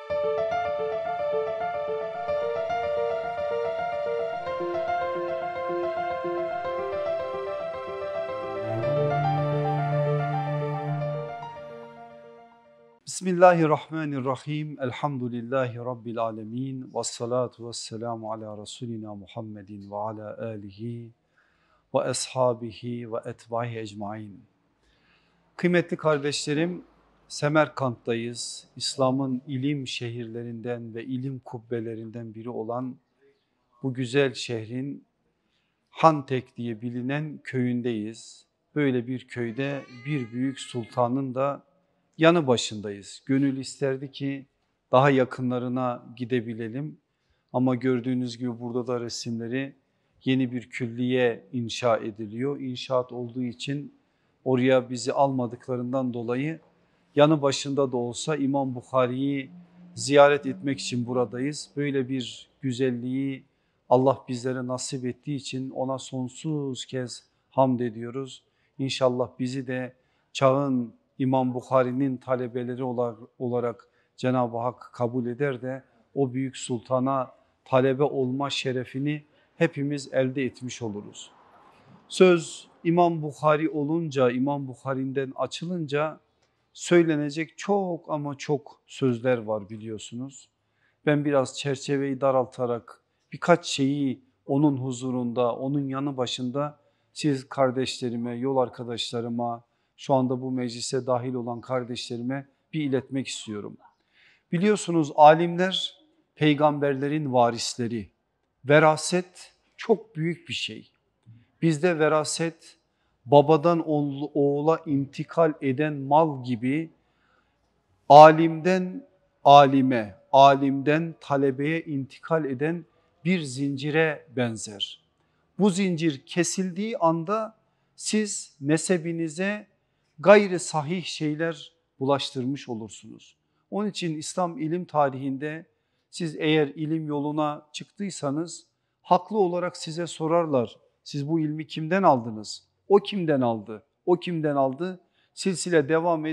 Bismillahirrahmanirrahim. Elhamdülillahi Rabbil alemin. Vessalatu vesselamu ala Resulina Muhammedin ve ala alihi ve ashabihi ve etbahi ecmain. Kıymetli kardeşlerim, Semerkant'tayız. İslam'ın ilim şehirlerinden ve ilim kubbelerinden biri olan bu güzel şehrin Hantek diye bilinen köyündeyiz. Böyle bir köyde bir büyük sultanın da yanı başındayız. Gönül isterdi ki daha yakınlarına gidebilelim ama gördüğünüz gibi burada da resimleri, yeni bir külliye inşa ediliyor. İnşaat olduğu için oraya bizi almadıklarından dolayı yanı başında da olsa İmam Bukhari'yi ziyaret etmek için buradayız. Böyle bir güzelliği Allah bizlere nasip ettiği için ona sonsuz kez hamd ediyoruz. İnşallah bizi de çağın İmam Bukhari'nin talebeleri olarak Cenab-ı Hak kabul eder de o büyük sultana talebe olma şerefini hepimiz elde etmiş oluruz. Söz İmam Bukhari olunca, İmam Bukhari'nden açılınca söylenecek çok ama çok sözler var biliyorsunuz. Ben biraz çerçeveyi daraltarak birkaç şeyi onun huzurunda, onun yanı başında siz kardeşlerime, yol arkadaşlarıma, şu anda bu meclise dahil olan kardeşlerime bir iletmek istiyorum. Biliyorsunuz alimler peygamberlerin varisleri. Veraset çok büyük bir şey. Bizde veraset babadan oğula intikal eden mal gibi alimden alime, alimden talebeye intikal eden bir zincire benzer. Bu zincir kesildiği anda siz nesebinize gayri sahih şeyler bulaştırmış olursunuz. Onun için İslam ilim tarihinde siz eğer ilim yoluna çıktıysanız haklı olarak size sorarlar. Siz bu ilmi kimden aldınız? O kimden aldı? O kimden aldı? Silsile devam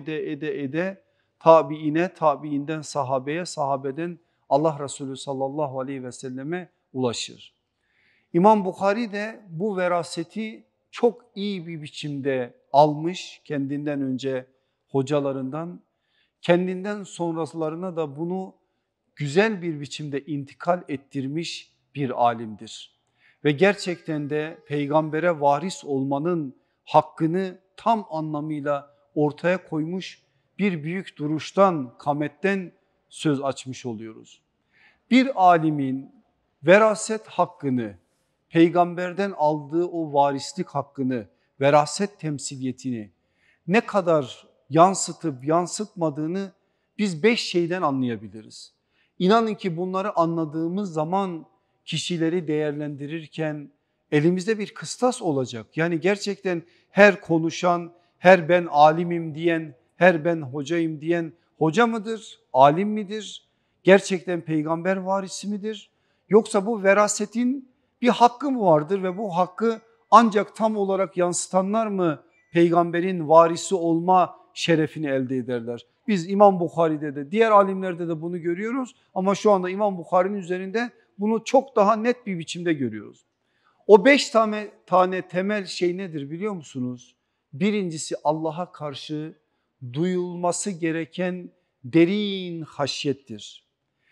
ede tabiine, tabiinden sahabeye, sahabeden Allah Resulü sallallahu aleyhi ve selleme ulaşır. İmam Bukhari de bu veraseti çok iyi bir biçimde almış, kendinden önce hocalarından, kendinden sonralarına da bunu güzel bir biçimde intikal ettirmiş bir alimdir. Ve gerçekten de peygambere varis olmanın hakkını tam anlamıyla ortaya koymuş bir büyük duruştan, kametten söz açmış oluyoruz. Bir alimin veraset hakkını, peygamberden aldığı o varislik hakkını, veraset temsiliyetini ne kadar yansıtıp yansıtmadığını biz 5 şeyden anlayabiliriz. İnanın ki bunları anladığımız zaman kişileri değerlendirirken elimizde bir kıstas olacak. Yani gerçekten her konuşan, her ben alimim diyen, her ben hocayım diyen hoca mıdır, alim midir? Gerçekten peygamber varisi midir? Yoksa bu verasetin bir hakkı mı vardır ve bu hakkı ancak tam olarak yansıtanlar mı peygamberin varisi olma şerefini elde ederler? Biz İmam Bukhari'de de diğer alimlerde de bunu görüyoruz ama şu anda İmam Bukhari'nin üzerinde bunu çok daha net bir biçimde görüyoruz. O 5 tane temel şey nedir biliyor musunuz? Birincisi Allah'a karşı duyulması gereken derin haşyettir.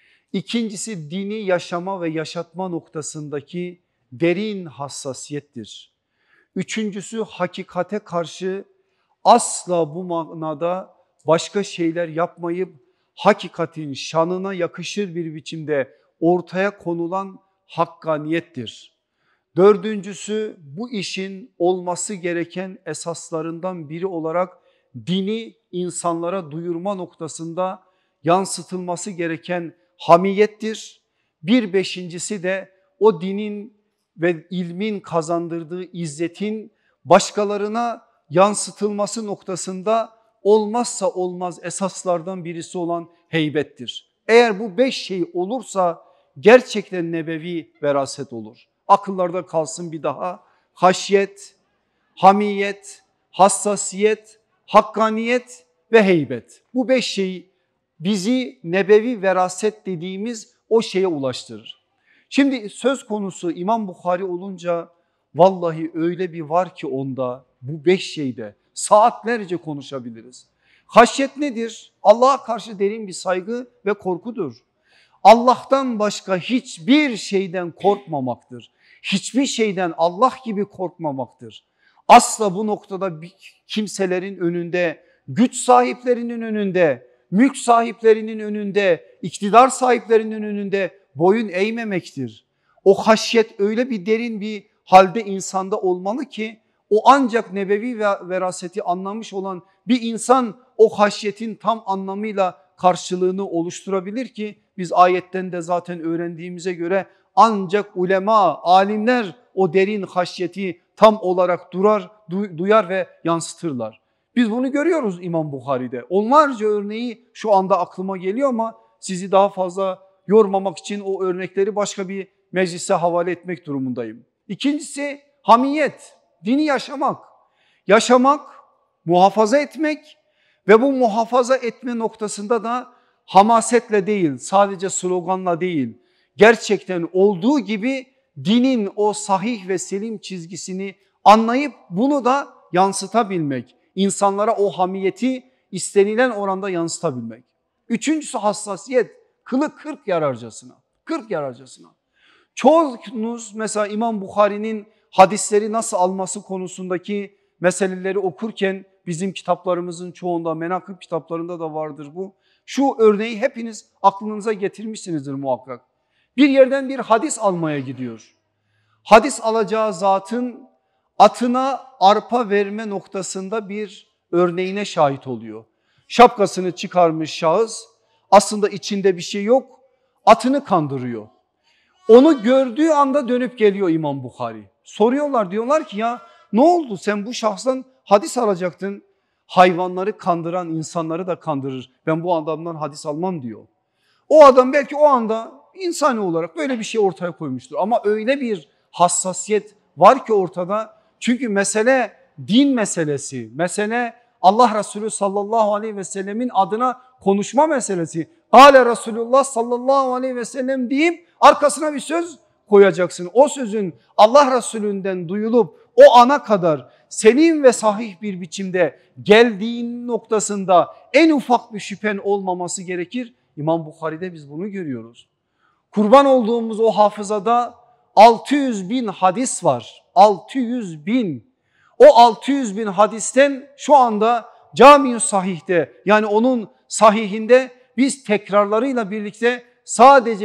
İkincisi dini yaşama ve yaşatma noktasındaki derin hassasiyettir. Üçüncüsü hakikate karşı asla bu manada başka şeyler yapmayıp hakikatin şanına yakışır bir biçimde ortaya konulan hakkaniyettir. Dördüncüsü bu işin olması gereken esaslarından biri olarak dini insanlara duyurma noktasında yansıtılması gereken hamiyettir. Bir beşincisi de o dinin ve ilmin kazandırdığı izzetin başkalarına yansıtılması noktasında olmazsa olmaz esaslardan birisi olan heybettir. Eğer bu 5 şey olursa gerçekten nebevi veraset olur. Akıllarda kalsın bir daha: haşyet, hamiyet, hassasiyet, hakkaniyet ve heybet. Bu 5 şey bizi nebevi veraset dediğimiz o şeye ulaştırır. Şimdi söz konusu İmam Bukhari olunca vallahi öyle bir var ki onda, bu 5 şeyde saatlerce konuşabiliriz. Haşyet nedir? Allah'a karşı derin bir saygı ve korkudur. Allah'tan başka hiçbir şeyden korkmamaktır. Hiçbir şeyden Allah gibi korkmamaktır. Asla bu noktada kimselerin önünde, güç sahiplerinin önünde, mülk sahiplerinin önünde, iktidar sahiplerinin önünde boyun eğmemektir. O haşyet öyle bir derin bir halde insanda olmalı ki o ancak nebevi veraseti anlamış olan bir insan o haşyetin tam anlamıyla karşılığını oluşturabilir ki biz ayetten de zaten öğrendiğimize göre ancak ulema, alimler o derin haşyeti tam olarak duyar ve yansıtırlar. Biz bunu görüyoruz İmam Bukhari'de. Onlarca örneği şu anda aklıma geliyor ama sizi daha fazla yormamak için o örnekleri başka bir meclise havale etmek durumundayım. İkincisi hamiyet, dini yaşamak. Yaşamak, muhafaza etmek ve bu muhafaza etme noktasında da hamasetle değil, sadece sloganla değil, gerçekten olduğu gibi dinin o sahih ve selim çizgisini anlayıp bunu da yansıtabilmek. İnsanlara o hamiyeti istenilen oranda yansıtabilmek. Üçüncüsü hassasiyet, kılı kırk yararcasına. 40 yararcasına. Çoğunuz mesela İmam Bukhari'nin hadisleri nasıl alması konusundaki meseleleri okurken bizim kitaplarımızın çoğunda, menakıb kitaplarında da vardır bu. Şu örneği hepiniz aklınıza getirmişsinizdir muhakkak. Bir yerden bir hadis almaya gidiyor. Hadis alacağı zatın atına arpa verme noktasında bir örneğine şahit oluyor. Şapkasını çıkarmış şahıs, aslında içinde bir şey yok, atını kandırıyor. Onu gördüğü anda dönüp geliyor İmam Bukhari. Soruyorlar, diyorlar ki ya ne oldu, sen bu şahsdan hadis alacaktın. Hayvanları kandıran insanları da kandırır. Ben bu adamdan hadis almam diyor. O adam belki o anda insani olarak böyle bir şey ortaya koymuştur. Ama öyle bir hassasiyet var ki ortada. Çünkü mesele din meselesi. Mesele Allah Resulü sallallahu aleyhi ve sellemin adına konuşma meselesi. Kâle Resulullah sallallahu aleyhi ve sellem deyip arkasına bir söz koyacaksın. O sözün Allah Resulünden duyulup o ana kadar selim ve sahih bir biçimde geldiğin noktasında en ufak bir şüphen olmaması gerekir. İmam Bukhari'de biz bunu görüyoruz. Kurban olduğumuz o hafızada 600 bin hadis var. 600 bin. O 600 bin hadisten şu anda Cami-i Sahih'te, yani onun sahihinde biz tekrarlarıyla birlikte sadece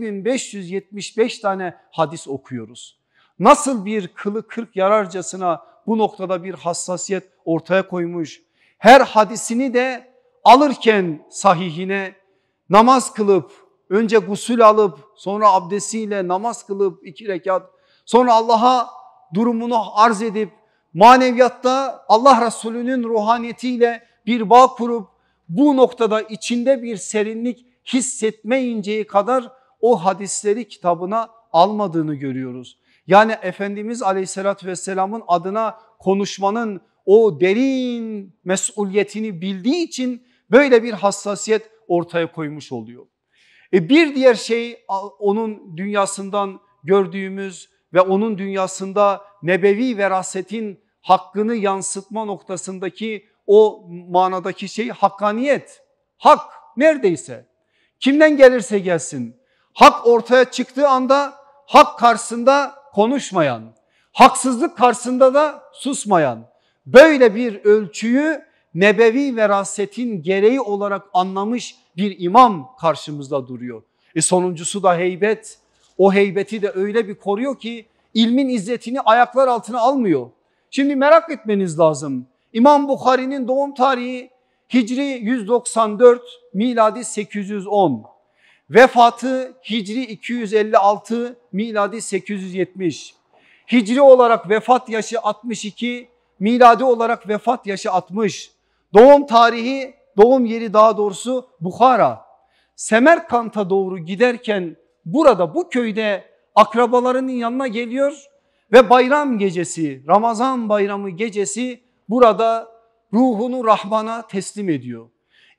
7575 tane hadis okuyoruz. Nasıl bir kılı kırk yararcasına bu noktada bir hassasiyet ortaya koymuş. Her hadisini de alırken sahihine namaz kılıp, önce gusül alıp sonra abdestiyle namaz kılıp 2 rekat, sonra Allah'a durumunu arz edip maneviyatta Allah Resulü'nün ruhaniyetiyle bir bağ kurup bu noktada içinde bir serinlik hissetmeyinceye kadar o hadisleri kitabına almadığını görüyoruz. Yani Efendimiz Aleyhisselatü Vesselam'ın adına konuşmanın o derin mesuliyetini bildiği için böyle bir hassasiyet ortaya koymuş oluyor. Bir diğer şey onun dünyasından gördüğümüz ve onun dünyasında nebevi verasetin hakkını yansıtma noktasındaki o manadaki şey hakkaniyet. Hak neredeyse, kimden gelirse gelsin, hak ortaya çıktığı anda hak karşısında konuşmayan, haksızlık karşısında da susmayan, böyle bir ölçüyü nebevi verasetin gereği olarak anlamış bir imam karşımızda duruyor. Sonuncusu da heybet. O heybeti de öyle bir koruyor ki ilmin izzetini ayaklar altına almıyor. Şimdi merak etmeniz lazım. İmam Bukhari'nin doğum tarihi Hicri 194, miladi 810. Vefatı Hicri 256, miladi 870. Hicri olarak vefat yaşı 62, miladi olarak vefat yaşı 60. Doğum tarihi, doğum yeri daha doğrusu Bukhara. Semerkant'a doğru giderken burada bu köyde akrabalarının yanına geliyor ve bayram gecesi, Ramazan bayramı gecesi burada ruhunu Rahman'a teslim ediyor.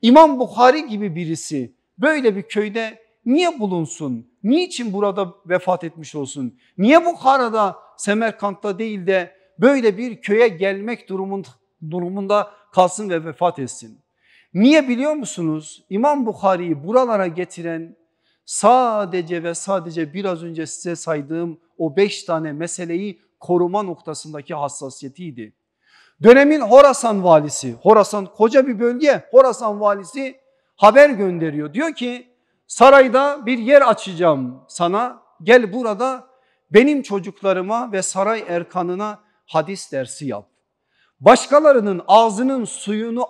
İmam Bukhari gibi birisi böyle bir köyde niye bulunsun? Niçin burada vefat etmiş olsun? Niye Bukhara'da, Semerkant'ta değil de böyle bir köye gelmek durumunda kalsın ve vefat etsin? Niye biliyor musunuz? İmam Bukhari'yi buralara getiren sadece ve sadece biraz önce size saydığım o 5 tane meseleyi koruma noktasındaki hassasiyetiydi. Dönemin Horasan valisi, Horasan koca bir bölge, Horasan valisi haber gönderiyor. Diyor ki sarayda bir yer açacağım sana, gel burada benim çocuklarıma ve saray erkanına hadis dersi yap. Başkalarının ağzının suyunu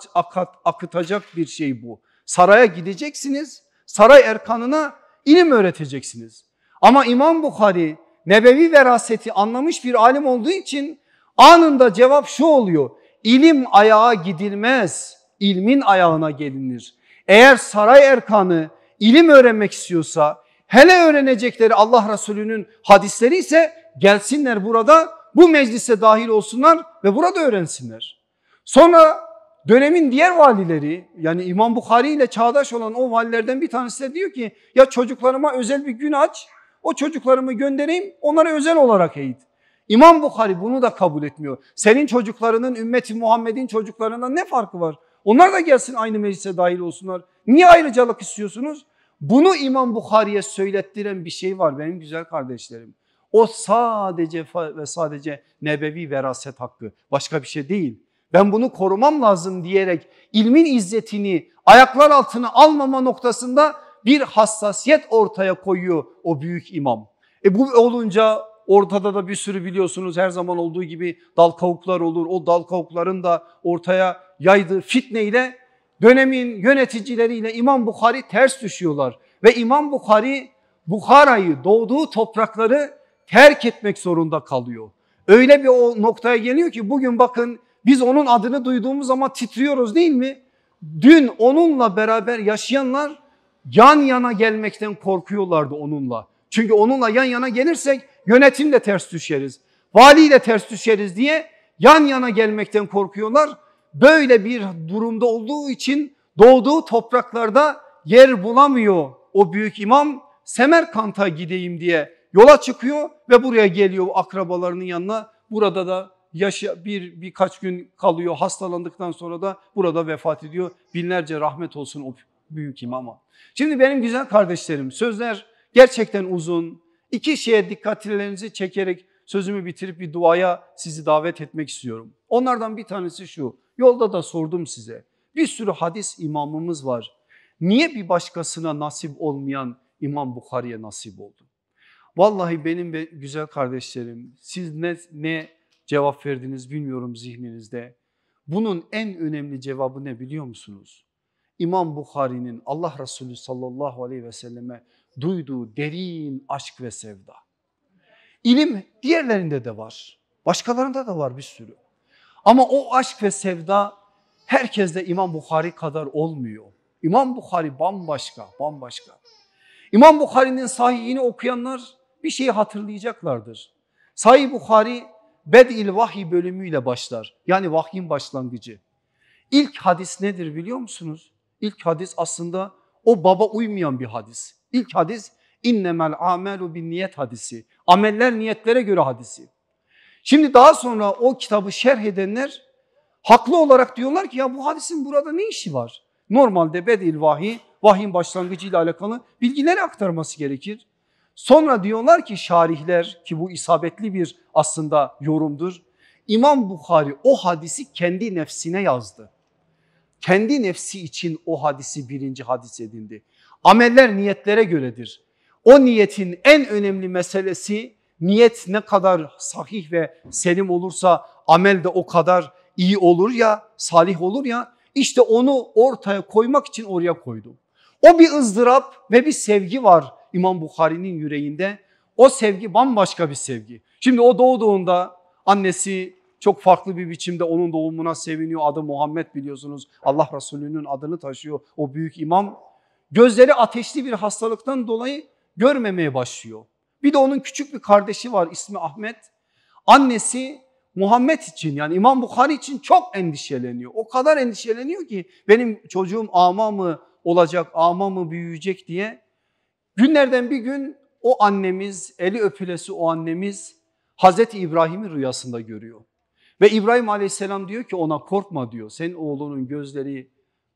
akıtacak bir şey bu. Saraya gideceksiniz, saray erkanına ilim öğreteceksiniz. Ama İmam Bukhari nebevi veraseti anlamış bir alim olduğu için anında cevap şu oluyor: İlim ayağa gidilmez, ilmin ayağına gelinir. Eğer saray erkanı ilim öğrenmek istiyorsa, hele öğrenecekleri Allah Resulü'nün hadisleri ise gelsinler burada, bu meclise dahil olsunlar ve burada öğrensinler. Sonra dönemin diğer valileri, yani İmam Bukhari ile çağdaş olan o valilerden bir tanesi de diyor ki ya çocuklarıma özel bir gün aç, o çocuklarımı göndereyim, onlara özel olarak eğit. İmam Bukhari bunu da kabul etmiyor. Senin çocuklarının ümmeti Muhammed'in çocuklarından ne farkı var? Onlar da gelsin aynı meclise dahil olsunlar. Niye ayrıcalık istiyorsunuz? Bunu İmam Bukhari'ye söylettiren bir şey var benim güzel kardeşlerim. O sadece ve sadece nebevi veraset hakkı, başka bir şey değil. Ben bunu korumam lazım diyerek ilmin izzetini ayaklar altına almama noktasında bir hassasiyet ortaya koyuyor o büyük imam. Bu olunca ortada da bir sürü biliyorsunuz her zaman olduğu gibi dal kavuklar olur. O dal kavukların da ortaya yaydığı fitneyle dönemin yöneticileriyle İmam Bukhari ters düşüyorlar. Ve İmam Bukhari Bukhara'yı, doğduğu toprakları terk etmek zorunda kalıyor. Öyle bir o noktaya geliyor ki bugün bakın biz onun adını duyduğumuz zaman titriyoruz değil mi? Dün onunla beraber yaşayanlar yan yana gelmekten korkuyorlardı onunla. Çünkü onunla yan yana gelirsek yönetimle ters düşeriz, valiyle ters düşeriz diye yan yana gelmekten korkuyorlar. Böyle bir durumda olduğu için doğduğu topraklarda yer bulamıyor o büyük imam. Semerkant'a gideyim diye yola çıkıyor ve buraya geliyor akrabalarının yanına. Burada da birkaç gün kalıyor, hastalandıktan sonra da burada vefat ediyor. Binlerce rahmet olsun o büyük imama. Şimdi benim güzel kardeşlerim, sözler gerçekten uzun. İki şeye dikkatlerinizi çekerek sözümü bitirip bir duaya sizi davet etmek istiyorum. Onlardan bir tanesi şu: yolda da sordum size, bir sürü hadis imamımız var. Niye bir başkasına nasip olmayan İmam Bukhari'ye nasip oldu? Vallahi benim güzel kardeşlerim, siz ne cevap verdiniz bilmiyorum zihninizde. Bunun en önemli cevabı ne biliyor musunuz? İmam Bukhari'nin Allah Resulü sallallahu aleyhi ve selleme duyduğu derin aşk ve sevda. İlim diğerlerinde de var, başkalarında da var bir sürü. Ama o aşk ve sevda herkeste İmam Bukhari kadar olmuyor. İmam Bukhari bambaşka, bambaşka. İmam Bukhari'nin sahihini okuyanlar bir şeyi hatırlayacaklardır. Sahih Bukhari Bed'il Vahiy bölümüyle başlar. Yani vahyin başlangıcı. İlk hadis nedir biliyor musunuz? İlk hadis aslında o baba uymayan bir hadis. İlk hadis innemel amelu bin niyet hadisi. Ameller niyetlere göre hadisi. Şimdi daha sonra o kitabı şerh edenler haklı olarak diyorlar ki ya bu hadisin burada ne işi var? Normalde Bed'il Vahiy, vahyin başlangıcıyla alakalı bilgileri aktarması gerekir. Sonra diyorlar ki şarihler, ki bu isabetli bir aslında yorumdur. İmam Bukhari o hadisi kendi nefsine yazdı. Kendi nefsi için o hadisi birinci hadis edindi. Ameller niyetlere göredir. O niyetin en önemli meselesi, niyet ne kadar sahih ve selim olursa amel de o kadar iyi olur ya, salih olur ya, işte onu ortaya koymak için oraya koydu. O bir ızdırap ve bir sevgi var İmam Bukhari'nin yüreğinde. O sevgi bambaşka bir sevgi. Şimdi o doğduğunda annesi çok farklı bir biçimde onun doğumuna seviniyor. Adı Muhammed, biliyorsunuz. Allah Resulü'nün adını taşıyor o büyük imam. Gözleri ateşli bir hastalıktan dolayı görmemeye başlıyor. Bir de onun küçük bir kardeşi var, ismi Ahmet. Annesi Muhammed için, yani İmam Bukhari için çok endişeleniyor. O kadar endişeleniyor ki benim çocuğum ama mı olacak, ama mı büyüyecek diye. Günlerden bir gün o annemiz, eli öpülesi o annemiz Hazreti İbrahim'i rüyasında görüyor. Ve İbrahim Aleyhisselam diyor ki ona, korkma diyor, senin oğlunun gözleri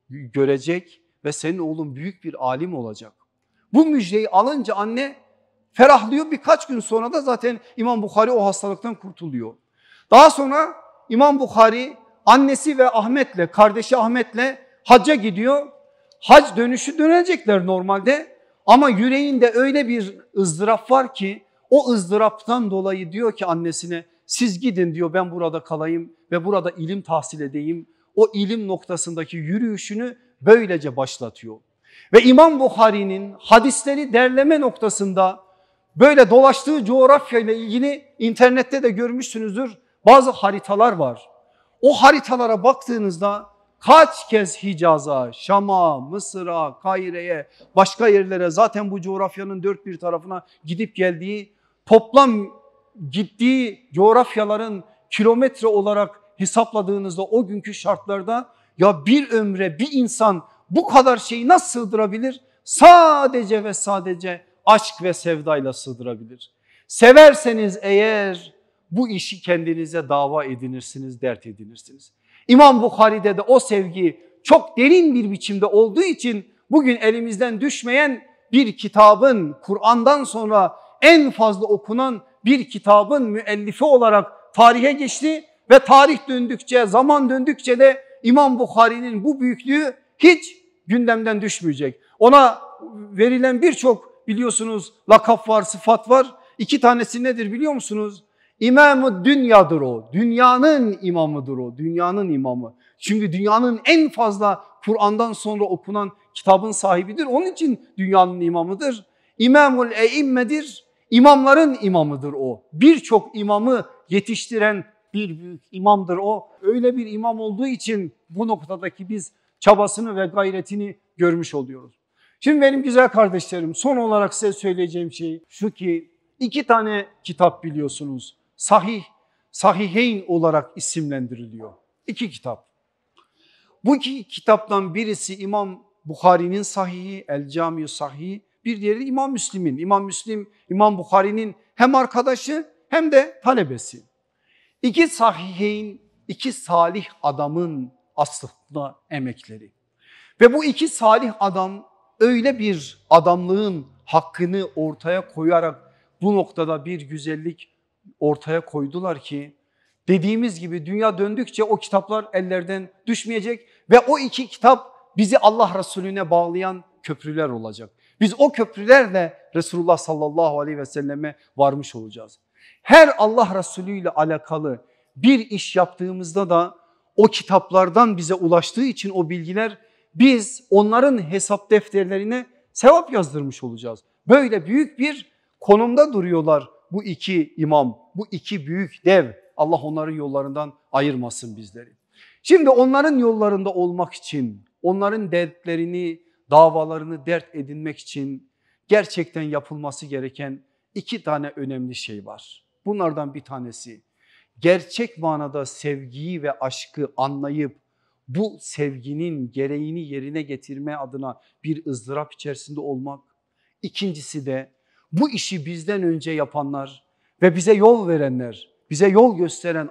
görecek ve senin oğlun büyük bir alim olacak. Bu müjdeyi alınca anne ferahlıyor. Birkaç gün sonra da zaten İmam Bukhari o hastalıktan kurtuluyor. Daha sonra İmam Bukhari annesi ve Ahmet'le, kardeşi Ahmet'le hacca gidiyor. Hac dönüşü dönecekler normalde ama yüreğinde öyle bir ızdırap var ki o ızdıraptan dolayı diyor ki annesine, siz gidin diyor, ben burada kalayım ve burada ilim tahsil edeyim. O ilim noktasındaki yürüyüşünü böylece başlatıyor. Ve İmam Bukhari'nin hadisleri derleme noktasında böyle dolaştığı coğrafyayla ilgili internette de görmüşsünüzdür, bazı haritalar var. O haritalara baktığınızda kaç kez Hicaz'a, Şam'a, Mısır'a, Kahire'ye, başka yerlere, zaten bu coğrafyanın dört bir tarafına gidip geldiği, toplam gittiği coğrafyaların kilometre olarak hesapladığınızda o günkü şartlarda ya bir ömre bir insan bu kadar şeyi nasıl sığdırabilir? Sadece ve sadece aşk ve sevdayla sığdırabilir. Severseniz eğer bu işi kendinize dava edinirsiniz, dert edinirsiniz. İmam Bukhari'de de o sevgi çok derin bir biçimde olduğu için bugün elimizden düşmeyen bir kitabın, Kur'an'dan sonra en fazla okunan bir kitabın müellifi olarak tarihe geçti ve tarih döndükçe, zaman döndükçe de İmam Bukhari'nin bu büyüklüğü hiç gündemden düşmeyecek. Ona verilen birçok biliyorsunuz lakap var, sıfat var. İki tanesi nedir biliyor musunuz? İmam-ı dünyadır o. Dünyanın imamıdır o. Dünyanın imamı. Çünkü dünyanın en fazla Kur'an'dan sonra okunan kitabın sahibidir. Onun için dünyanın imamıdır. İmamul eimmedir. İmamların imamıdır o. Birçok imamı yetiştiren bir büyük imamdır o. Öyle bir imam olduğu için bu noktadaki biz çabasını ve gayretini görmüş oluyoruz. Şimdi benim güzel kardeşlerim, son olarak size söyleyeceğim şey şu ki 2 tane kitap biliyorsunuz. Sahiheyn olarak isimlendiriliyor. 2 kitap. Bu 2 kitaptan birisi İmam Bukhari'nin Sahihi, El Camiu Sahih, bir diğeri İmam Müslim'in. İmam Müslim, İmam Bukhari'nin hem arkadaşı hem de talebesi. 2 Sahiheyn, 2 salih adamın aslında emekleri. Ve bu 2 salih adam öyle bir adamlığın hakkını ortaya koyarak bu noktada bir güzellik ortaya koydular ki dediğimiz gibi dünya döndükçe o kitaplar ellerden düşmeyecek ve o 2 kitap bizi Allah Resulüne bağlayan köprüler olacak. Biz o köprülerle Resulullah sallallahu aleyhi ve selleme varmış olacağız. Her Allah Resulü ile alakalı bir iş yaptığımızda da o kitaplardan bize ulaştığı için o bilgiler, biz onların hesap defterlerine sevap yazdırmış olacağız. Böyle büyük bir konumda duruyorlar bu 2 imam, bu 2 büyük dev. Allah onların yollarından ayırmasın bizleri. Şimdi onların yollarında olmak için, onların dertlerini, davalarını dert edinmek için gerçekten yapılması gereken 2 tane önemli şey var. Bunlardan bir tanesi, gerçek manada sevgiyi ve aşkı anlayıp bu sevginin gereğini yerine getirme adına bir ızdırap içerisinde olmak. İkincisi de bu işi bizden önce yapanlar ve bize yol verenler, bize yol gösteren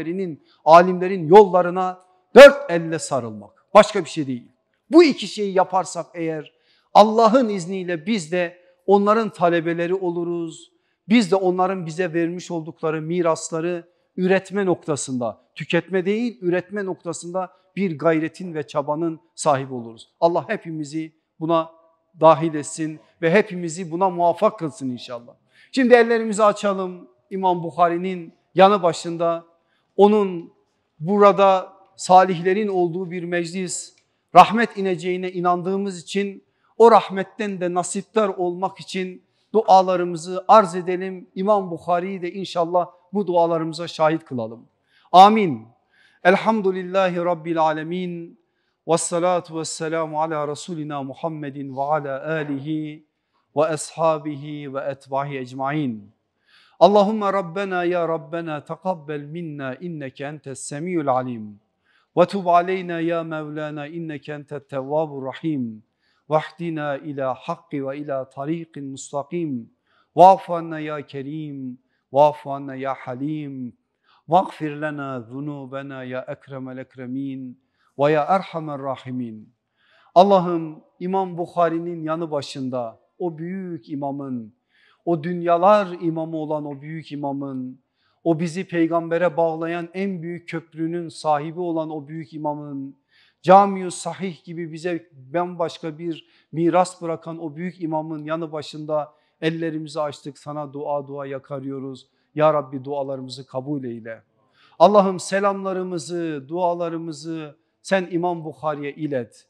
alimlerin yollarına 4 elle sarılmak. Başka bir şey değil. Bu 2 şeyi yaparsak eğer Allah'ın izniyle biz de onların talebeleri oluruz. Biz de onların bize vermiş oldukları mirasları üretme noktasında, tüketme değil üretme noktasında bir gayretin ve çabanın sahibi oluruz. Allah hepimizi buna dahil etsin ve hepimizi buna muvaffak kılsın inşallah. Şimdi ellerimizi açalım. İmam Bukhari'nin yanı başında, onun burada salihlerin olduğu bir meclis, rahmet ineceğine inandığımız için o rahmetten de nasiptar olmak için dualarımızı arz edelim. İmam Bukhari'yi de inşallah bu dualarımıza şahit kılalım. Amin. Elhamdülillahi Rabbil alemin. Vessalatu vesselamu ala Resulina Muhammedin ve ala alihi ve ashabihi ve etbahi ecmain. Allahümme Rabbena ya Rabbena tekabbel minna inneke entes semiyul alim. Ve tub aleyna ya Mevlana inneke entet tevvabur rahim. Vahdina ila hakki ve ila tariqin mustakim. Va'fu anna ya kerim. Va'fu anna ya halim. Vagfir lana zunubena ya ekremel ekremin. Ve ya erhamer rahimin. Allah'ım İmam Bukhari'nin yanı başında o büyük imamın, o dünyalar imamı olan o büyük imamın, o bizi peygambere bağlayan en büyük köprünün sahibi olan o büyük imamın, Cami-ü Sahih gibi bize bambaşka bir miras bırakan o büyük imamın yanı başında ellerimizi açtık, sana dua yakarıyoruz. Ya Rabbi dualarımızı kabul eyle. Allah'ım selamlarımızı, dualarımızı sen İmam Bukhari'ye ilet.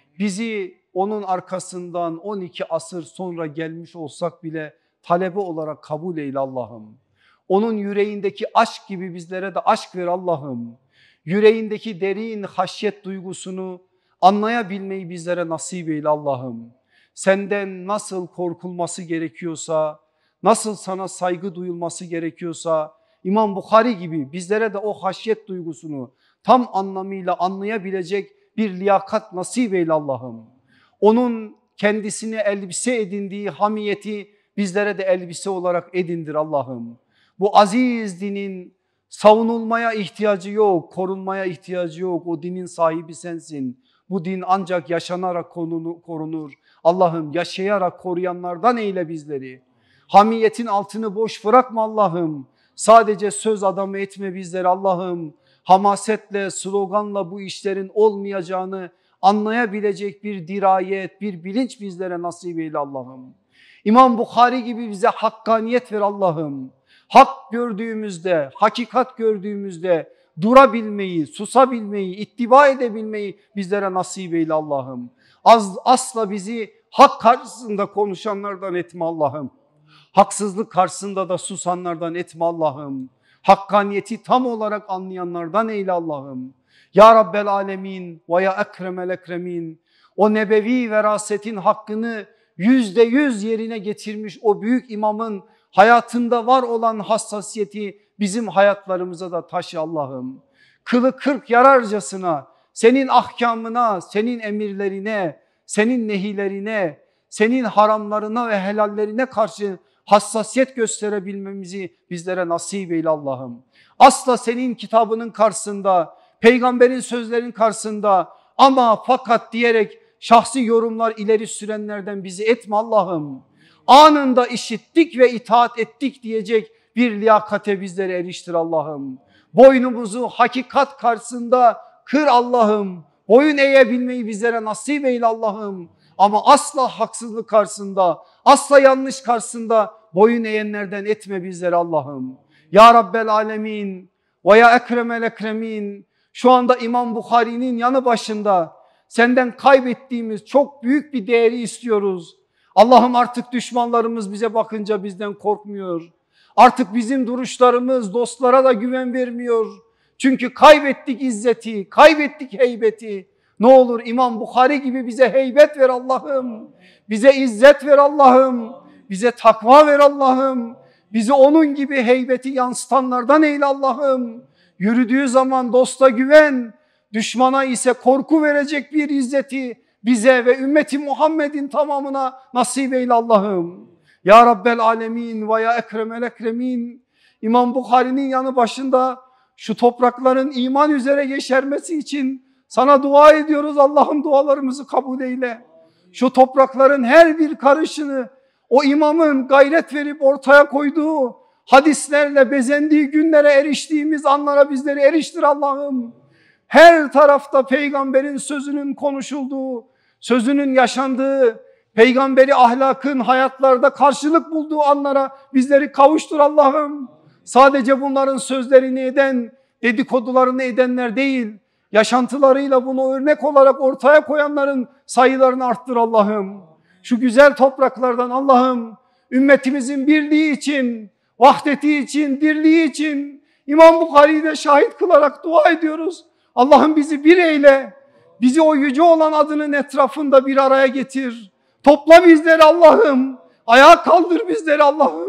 Bizi onun arkasından 12 asır sonra gelmiş olsak bile talebe olarak kabul eyle Allah'ım. Onun yüreğindeki aşk gibi bizlere de aşk ver Allah'ım. Yüreğindeki derin haşyet duygusunu anlayabilmeyi bizlere nasip eyle Allah'ım. Senden nasıl korkulması gerekiyorsa, nasıl sana saygı duyulması gerekiyorsa İmam Bukhari gibi bizlere de o haşyet duygusunu tam anlamıyla anlayabilecek bir liyakat nasip eyle Allah'ım. Onun kendisine elbise edindiği hamiyeti bizlere de elbise olarak edindir Allah'ım. Bu aziz dinin savunulmaya ihtiyacı yok, korunmaya ihtiyacı yok. O dinin sahibi sensin. Bu din ancak yaşanarak korunur. Allah'ım yaşayarak koruyanlardan eyle bizleri. Hamiyetin altını boş bırakma Allah'ım. Sadece söz adamı etme bizleri Allah'ım. Hamasetle, sloganla bu işlerin olmayacağını anlayabilecek bir dirayet, bir bilinç bizlere nasip eyle Allah'ım. İmam Bukhari gibi bize hakkaniyet ver Allah'ım. Hak gördüğümüzde, hakikat gördüğümüzde durabilmeyi, susabilmeyi, ittiba edebilmeyi bizlere nasip eyle Allah'ım. Asla bizi hak karşısında konuşanlardan etme Allah'ım. Haksızlık karşısında da susanlardan etme Allah'ım. Hakkaniyeti tam olarak anlayanlardan eyle Allah'ım. Ya Rabbel Alemin ve ya Ekremel Ekremin, o nebevi verasetin hakkını %100 yerine getirmiş o büyük imamın hayatında var olan hassasiyeti bizim hayatlarımıza da taşı Allah'ım. Kılı kırk yararcasına senin ahkamına, senin emirlerine, senin nehilerine, senin haramlarına ve helallerine karşı hassasiyet gösterebilmemizi bizlere nasip eyle Allah'ım. Asla senin kitabının karşısında, peygamberin sözlerinin karşısında ama fakat diyerek şahsi yorumlar ileri sürenlerden bizi etme Allah'ım. Anında işittik ve itaat ettik diyecek bir liyakate bizleri eriştir Allah'ım. Boynumuzu hakikat karşısında kır Allah'ım. Boyun eğebilmeyi bizlere nasip eyle Allah'ım. Ama asla haksızlık karşısında, asla yanlış karşısında boyun eğenlerden etme bizleri Allah'ım. Ya Rabbel Alemin ve ya Ekremel Ekremin, şu anda İmam Bukhari'nin yanı başında senden kaybettiğimiz çok büyük bir değeri istiyoruz. Allah'ım artık düşmanlarımız bize bakınca bizden korkmuyor. Artık bizim duruşlarımız dostlara da güven vermiyor. Çünkü kaybettik izzeti, kaybettik heybeti. Ne olur İmam Bukhari gibi bize heybet ver Allah'ım. Bize izzet ver Allah'ım. Bize takva ver Allah'ım. Bizi onun gibi heybeti yansıtanlardan eyle Allah'ım. Yürüdüğü zaman dosta güven, düşmana ise korku verecek bir izzeti bize ve ümmeti Muhammed'in tamamına nasip eyle Allah'ım. Ya Rabbel Alemin ve ya Ekremel Ekremin, İmam Bukhari'nin yanı başında şu toprakların iman üzere yeşermesi için sana dua ediyoruz. Allah'ım dualarımızı kabul eyle. Şu toprakların her bir karışını o imamın gayret verip ortaya koyduğu hadislerle bezendiği günlere eriştiğimiz anlara bizleri eriştir Allah'ım. Her tarafta peygamberin sözünün konuşulduğu, sözünün yaşandığı, peygamberi ahlakın hayatlarda karşılık bulduğu anlara bizleri kavuştur Allah'ım. Sadece bunların sözlerini eden, dedikodularını edenler değil, yaşantılarıyla bunu örnek olarak ortaya koyanların sayılarını arttır Allah'ım. Şu güzel topraklardan Allah'ım ümmetimizin birliği için, vahdeti için, dirliği için İmam Bukhari'yi de şahit kılarak dua ediyoruz. Allah'ım bizi bir eyle, bizi o yüce olan adının etrafında bir araya getir. Topla bizleri Allah'ım, ayağa kaldır bizleri Allah'ım.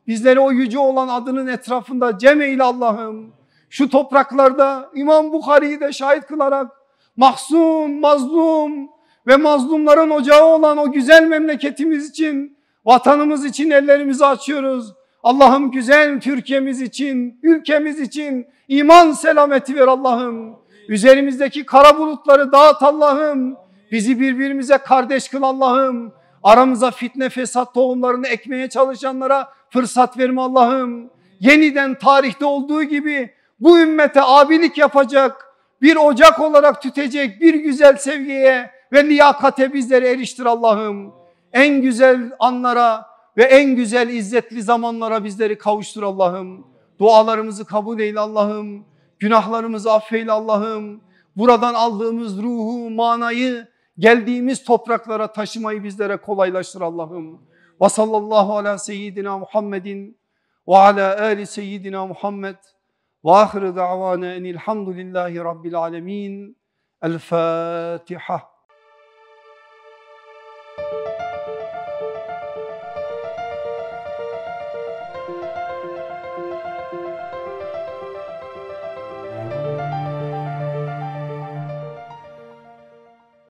Bizleri o yüce olan adının etrafında cem eyle Allah'ım. Şu topraklarda İmam Bukhari'yi de şahit kılarak mahzun, mazlum ve mazlumların ocağı olan o güzel memleketimiz için, vatanımız için ellerimizi açıyoruz. Allah'ım güzel Türkiye'miz için, ülkemiz için iman selameti ver Allah'ım. Üzerimizdeki kara bulutları dağıt Allah'ım. Bizi birbirimize kardeş kıl Allah'ım. Aramıza fitne fesat tohumlarını ekmeye çalışanlara fırsat verme Allah'ım. Yeniden tarihte olduğu gibi bu ümmete abilik yapacak, bir ocak olarak tütecek bir güzel sevgiye ve liyakate bizleri eriştir Allah'ım. En güzel anlara ve en güzel izzetli zamanlara bizleri kavuştur Allah'ım. Dualarımızı kabul eyle Allah'ım. Günahlarımızı affeyle Allah'ım. Buradan aldığımız ruhu, manayı geldiğimiz topraklara taşımayı bizlere kolaylaştır Allah'ım. Ve sallallahu ala seyyidina Muhammedin ve ala ali seyyidina Muhammed ve ahiru da'vana enilhamdülillahi rabbil alemin. El Fatiha.